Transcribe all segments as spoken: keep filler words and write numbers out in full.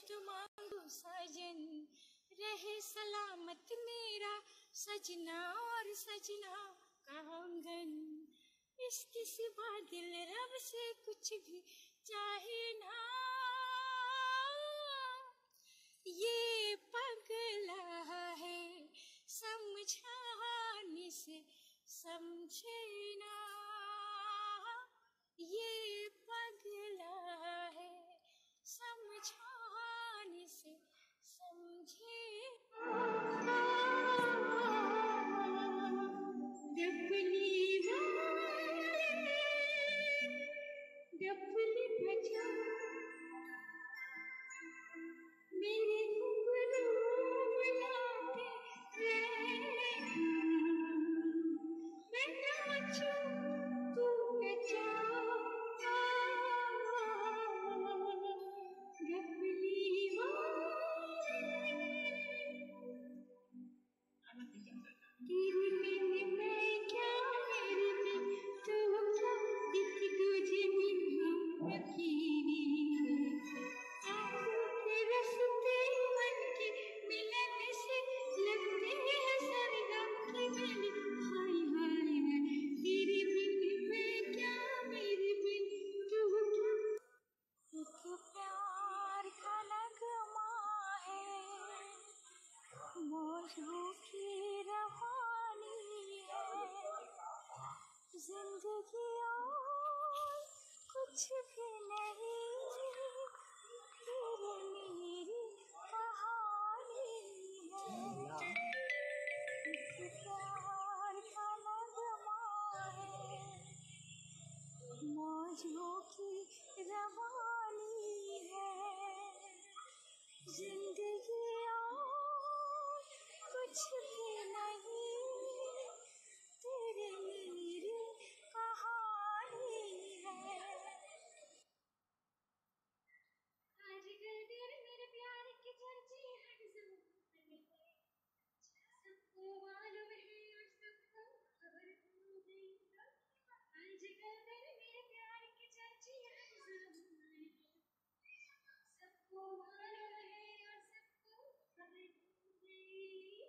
तो मांगू साजन, रहे सलामत मेरा सजना और सजना का आंगन। इसके सिवा दिल रब से कुछ भी चाहे ना, ये पगला है समझाने से समझे ना, ये पगला है समझाने से समझे। डफली वाले डफली बजा मेरे घुंघरू बुलाते हैं, मैं नाचूं तू नचा। डफली वाले तेरे बिन मैं क्या, मेरे बिन तू क्या, दिख तुझे बिन हम अकेले। आँखों के रास्ते मन के मिलन से लगते हैं सरगम की गली। हाय हाय हाय तेरे बिन मैं क्या, मेरे बिन तू क्या। एक प्यार का नगमा है, मौजों की रवानी है, जिंदगी और कुछ भी नहीं, तेरे मेरी कहानी है। एक प्यार का नगमा है, मौजों की रवानी है, जिंदगी और कुछ भी नहीं, तेरे मेरी कहानी है। आजकल तेरे मेरे प्यार की चर्चे हर ज़माने में, सबको मालूम है और सबको खबर हो गई। आजकल तेरे मेरे प्यार की चर्चे हर ज़माने में, सबको मालूम है और सबको खबर हो गई।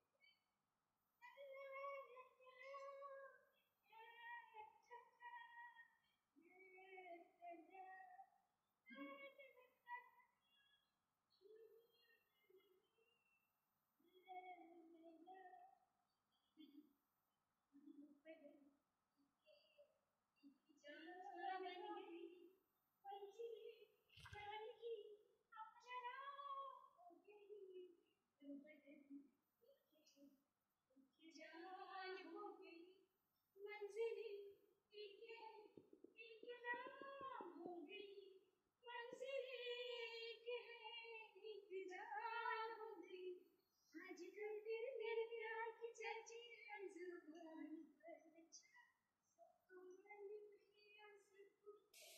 जान हो गई मंजिलें एक है, एक नाम हो गई मंजिलें एक है, एक जान हो गई। आजकल तेरे मेरे प्यार की चर्चे हर ज़बान पर, सबको मालूम है और सबको।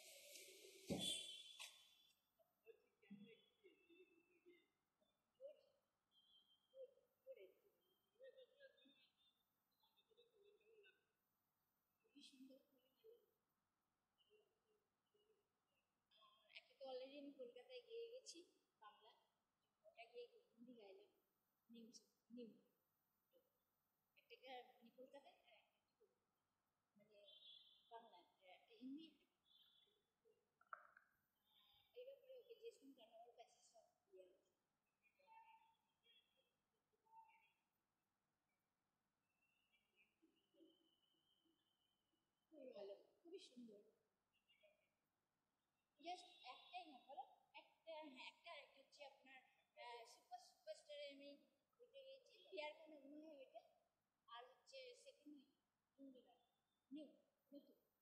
একটা তো অলরেডি আমি কলকাতায় গিয়ে গেছি বাংলা, ওটা গিয়ে হিন্দি গাইলাম নিউ নিউ একটা মানে কলকাতায় আর একটা মানে বাংলা, একটা হিন্দি একটা। এই ব্যাপারে ওকে যে শুনতাম আমার কাছে সব ইয়ে আছে। খুবই ভালো, খুবই সুন্দর। জাস্ট একটাই না বলো, একটা হ্যাঁ একটা একটা হচ্ছে আপনার সুপার সুপারস্টারে আমি ওইটা গিয়েছি প্রিয়ার কোনো মনে হয় ওইটা, আর হচ্ছে সেকেন্ড নিউ নিউ নতুন